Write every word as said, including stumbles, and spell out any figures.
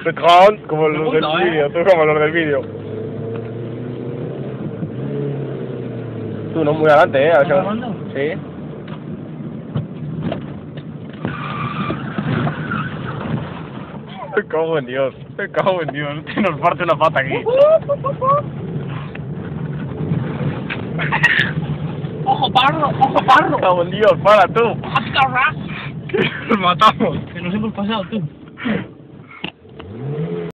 Petron, como los del vídeo, tú como los del vídeo. Tú no muy adelante, eh. ¿Estás grabando? Sí. Me cago en Dios, me cago en Dios, te nos parte una pata aquí. ¡Ojo parro! ¡Ojo parro! Me cago en Dios, para tú. ¡Haz carras! Que nos matamos. Que nos hemos pasado, tú.